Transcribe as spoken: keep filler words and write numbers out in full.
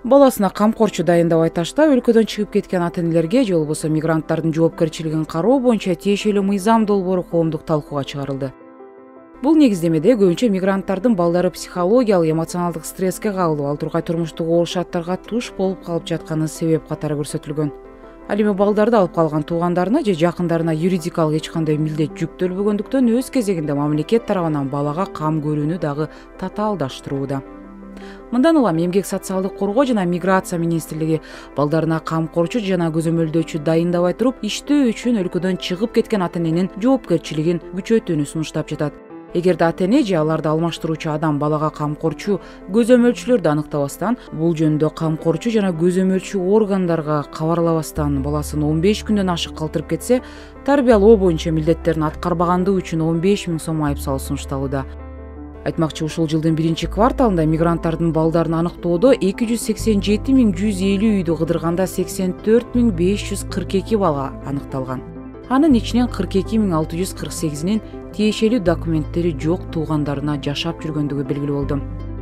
Баласына камкорчу дайындабай таштап өлкөдөн чыгып кеткен ата-энелерге же болбосо мигранттардын жоопкерчилигин кароо боюнча тиешелүү мыйзам долбоору коомдук талкууга чыгарылды. Бул негиздемеде көбүнчө мигранттардын балдары психологиялык, эмоционалдык стресске кабылып, ал тургай турмуштук оор шарттарга туш болуп калып жатканы себеп катары көрсөтүлгөн. Ал эми балдарды алып калган туугандарына же жакындарына юридикалык эч кандай милдет жүктөлбөгөндүктөн өз кезегинде мамлекет тарабынан балага кам көрүүнү дагы татаалдаштырууда. Мындан улам Эмгек социалдык коргоо жана миграция министрлиги балдарына камкорчу жана көзөмөлдөөчү дайындабай туруп, иштөө үчүн өлкөдөн чыгып кеткен ата-эненин жоопкерчилигин күчөтүүнү сунуштап жатат. Эгерде ата-эне же аларды алмаштыруучу адам балага камкорчу көзөмөлчүлөрдү аныктабастан, бул жөнүндө камкорчу жана көзөмөлчү органдарга кабарлабастан баласын он беш күндөн ашык калтырып кетсе, тарбиялоо боюнча милдеттерин аткарбагандыгы үчүн он беш миң сом айып салуу сунушталууда. Айтмакчы, ушул жылдын биринчи кварталында мигранттардын балдарын аныктоодо эки жүз сексен жети миң жүз элүү үйдү кыдырганда сексен төрт миң беш жүз кырк эки бала аныкталган. Анын ичинен кырк эки миң алты жүз кырк сегизинин тиешелүү документтери жок туугандарына жашап жүргөндүгү белгилүү болду.